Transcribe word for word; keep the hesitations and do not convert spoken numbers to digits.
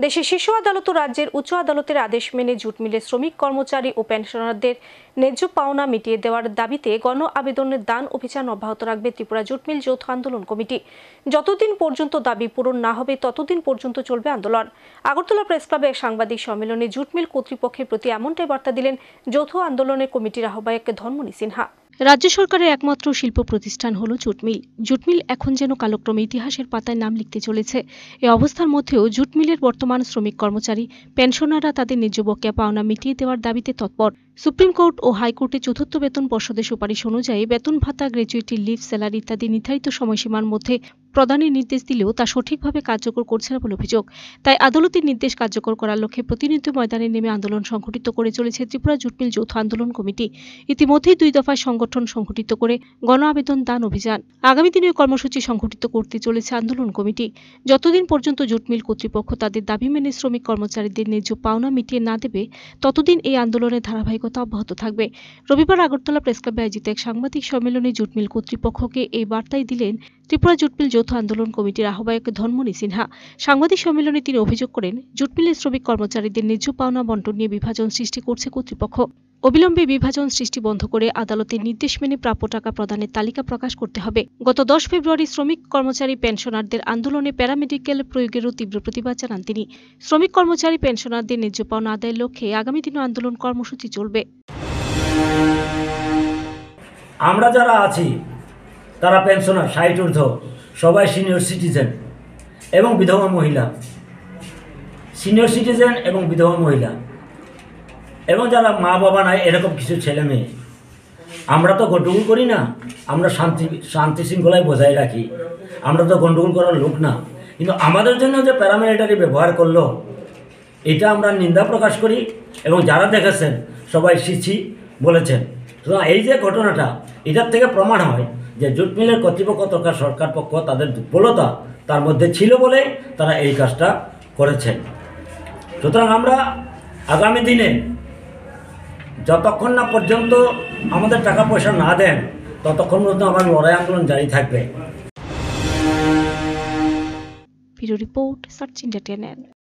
দেশের শীর্ষ আদালত ও রাজ্যের উচ্চ আদালতের আদেশ মেনে জুট মিলের শ্রমিক কর্মচারী ও পেনশনারদের ন্যায্য পাওনা মিটিয়ে দেওয়ার দাবিতে গণ আবেদনের দান অভিযান অব্যাহত রাখবে ত্রিপুরা জুট মিল যৌথ আন্দোলন কমিটি। যতদিন পর্যন্ত দাবি পূরণ না হবে ততদিন পর্যন্ত চলবে আন্দোলন। আগরতলা প্রেস ক্লাবে এক সাংবাদিক সম্মেলনে জুট মিল কর্তৃপক্ষের প্রতি এমনটাই বার্তা দিলেন যৌথ আন্দোলনের কমিটির আহ্বায়ক ধর্মনি সিনহা। রাজ্য সরকারের একমাত্র শিল্প প্রতিষ্ঠান হল জুট মিল। জুট মিল এখন যেন কালক্রমে ইতিহাসের পাতায় নাম লিখতে চলেছে। এ অবস্থার মধ্যেও জুট মিলের বর্তমান শ্রমিক কর্মচারী পেনশনাররা তাদের ন্যায্য বকেয়া পাওনা মিটিয়ে দেওয়ার দাবিতে তৎপর। সুপ্রিম কোর্ট ও হাইকোর্টে চতুর্থ বেতন পর্ষদের সুপারিশ অনুযায়ী বেতন ভাতা, গ্র্যাচুইটি, লিভ, স্যালারি ইত্যাদি নির্ধারিত সময়সীমার মধ্যে প্রদানের নির্দেশ দিলেও তা সঠিকভাবে কার্যকর করছে না বলে অভিযোগ। তাই আদালতের নির্দেশ কার্যকর করার লক্ষ্যে প্রতিনিয়ত ময়দানে নেমে আন্দোলন সংগঠিত করে চলেছে ত্রিপুরা জুট মিল যৌথ আন্দোলন কমিটি। ইতিমধ্যেই দুই দফায় সংগঠন সংগঠিত করে গণ আবেদন দান অভিযান। আগামী দিনে কর্মসূচি সংগঠিত করতে চলেছে আন্দোলন কমিটি। যতদিন পর্যন্ত জুট মিল কর্তৃপক্ষ তাদের দাবি মেনে শ্রমিক কর্মচারীদের ন্যায্য পাওনা মিটিয়ে না দেবে ততদিন এই আন্দোলনের ধারাবাহিকতা অব্যাহত থাকবে। রবিবার আগরতলা প্রেস ক্লাবে আয়োজিত এক সাংবাদিক সম্মেলনে জুট মিল কর্তৃপক্ষকে এই বার্তাই দিলেন ত্রিপুরা জুট মিল যৌথ আন্দোলন কমিটির আহ্বায়ক ধর্মনি সিনহা। সাংবাদিক সম্মেলনে তিনি অভিযোগ করেন, জুট মিলের শ্রমিক কর্মচারীদের ন্যায্য পাওনা বন্টন নিয়ে বিভাজন সৃষ্টি করছে কর্তৃপক্ষ। অবিলম্বে বিভাজন সৃষ্টি বন্ধ করে আদালতের নির্দেশ মেনে প্রাপ্য টাকা প্রদানের তালিকা প্রকাশ করতে হবে। গত দশ ফেব্রুয়ারি শ্রমিক কর্মচারী পেনশনারদের আন্দোলনে প্যারামেডিক্যাল প্রয়োগেরও তীব্র প্রতিবাদ জানান তিনি। শ্রমিক কর্মচারী পেনশনারদের ন্যায্য পাওনা আদায়ের লক্ষ্যে আগামী দিনও আন্দোলন কর্মসূচি চলবে। আমরা যারা আছি তারা পেনশনার, ষাট ঊর্ধ্ব, সবাই সিনিয়র সিটিজেন এবং বিধবা মহিলা, সিনিয়র সিটিজেন এবং বিধবা মহিলা এবং যারা মা বাবা নাই এরকম কিছু ছেলে মেয়ে। আমরা তো গন্ডগোল করি না, আমরা শান্তি শান্তি শৃঙ্খলায় বজায় রাখি। আমরা তো গন্ডগোল করার লোক না, কিন্তু আমাদের জন্য যে প্যারামিলিটারি ব্যবহার করলো এটা আমরা নিন্দা প্রকাশ করি এবং যারা দেখেছেন সবাই সিছি বলেছেন। তো এই যে ঘটনাটা, এটার থেকে প্রমাণ হয় যে জুট মিলের কর্তৃপক্ষ তথা সরকার পক্ষ তাদের দুর্বলতা তার মধ্যে ছিল বলে তারা এই কাজটা করেছেন। সুতরাং আমরা আগামী দিনে যতক্ষণ না পর্যন্ত আমাদের টাকা পয়সা না দেন ততক্ষণ পর্যন্ত আমার লড়াই আন্দোলন জারি থাকবে। Bureau report, search India channel.